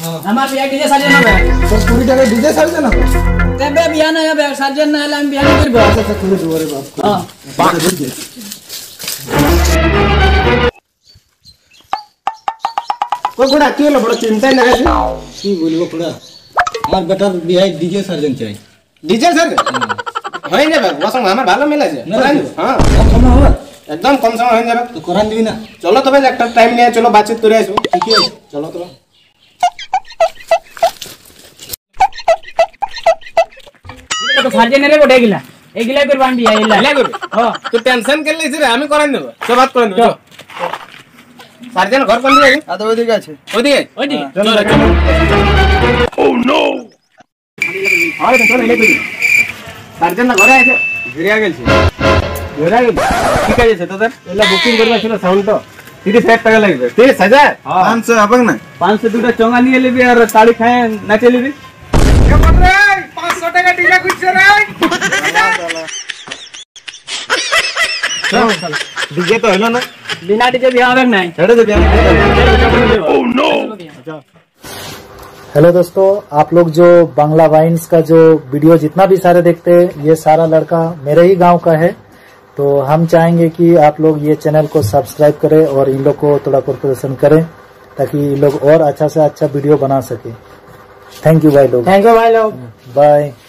हमार बिया डीजे साजन बे तो पूरी जगह डीजे साजन हो तेबे बिया ना बे साजन ना हम बिया नहीं करबो अच्छा तुम जोरे बाप हां को गुडा केलो बड़ चिंता नहीं लगा की बोलबो गुडा हमार बेटा बिया डीजे साजन चाहिए डीजे सर হয় যাবে ওসং আমার ভালো মিলেছে করান হ্যাঁ কম হবে একদম কম সময় হয়ে যাবে তো করান দিবি না চলো তবে একটা টাইম নিয়ে চলো বাতচিত করে আসবো ঠিক আছে চলো তো तो साजन रे बडे गिला एगिला करबान बिया इला ले करबे हां तो टेंशन कर ले रे আমি করান দেব সব বাত করান দেব সার্জন ঘর কোন দিকে আ তো ওদিকে আছে ওদিকে চলো চলো ও নো আরে তো চলো ले সার্জন না ঘরে আছে ঘুরে গেছে ঠিক আছে তোদের এলা বুকিং করবা ছিল সাউন্ড তো 30,000 টাকা লাগবে 30,000 500 হবে না 500 দুটো চঙ্গা নিয়ে লিবি আর তালি খায় নাচে লিবি এ বল রে 500 টাকা ডিজে কুছছে রে চল ডিজে তো হলো না बिना डीजे बिया হবে নাই ছেড়ে দে ओ नो हेलो दोस्तों, आप लोग जो बांग्ला वाइन्स का जो वीडियो जितना भी सारे देखते हैं, ये सारा लड़का मेरे ही गांव का है। तो हम चाहेंगे कि आप लोग ये चैनल को सब्सक्राइब करें और इन लोग को थोड़ा प्रोत्साहन करें ताकि ये लोग और अच्छा से अच्छा वीडियो बना सके। थैंक यू भाई लोग। थैंक यू भाई लोग। बाय।